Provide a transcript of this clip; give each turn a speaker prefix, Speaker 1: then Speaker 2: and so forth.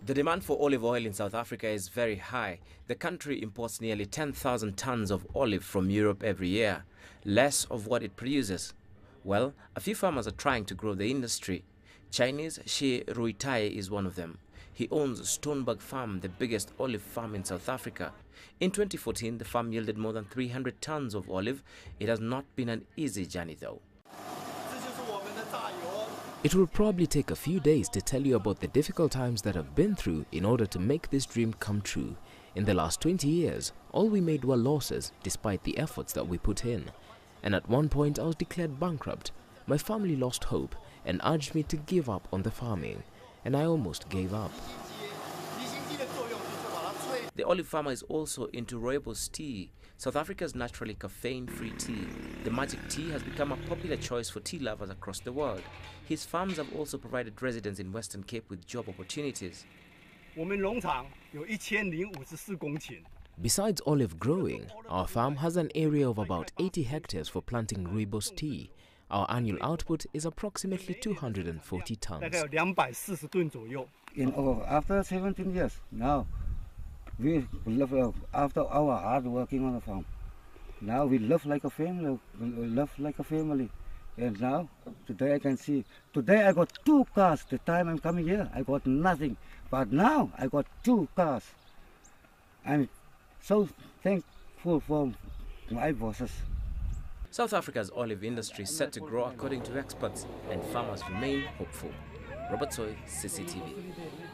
Speaker 1: The demand for olive oil in South Africa is very high. The country imports nearly 10,000 tons of olive from Europe every year, less of what it produces. Well, a few farmers are trying to grow the industry. Chinese Shi Ruitai is one of them. He owns Stoneberg Farm, the biggest olive farm in South Africa. In 2014, the farm yielded more than 300 tons of olive. It has not been an easy journey though.
Speaker 2: It will probably take a few days to tell you about the difficult times that I've been through in order to make this dream come true. In the last 20 years, all we made were losses despite the efforts that we put in. And at one point I was declared bankrupt. My family lost hope and urged me to give up on the farming. And I almost gave up.
Speaker 1: The olive farmer is also into rooibos tea, South Africa's naturally caffeine-free tea. The magic tea has become a popular choice for tea lovers across the world. His farms have also provided residents in Western Cape with job opportunities.
Speaker 2: Besides olive growing, our farm has an area of about 80 hectares for planting rooibos tea. Our annual output is approximately 240 tons.
Speaker 3: After 17 years, now we live after our hard working on the farm. Now we live like a family. And now, today I can see, today I got 2 cars. The time I'm coming here, I got nothing. But now I got 2 cars. I'm so thankful for my bosses.
Speaker 1: South Africa's olive industry is set to grow according to experts, and farmers remain hopeful. Robert Soy, CCTV.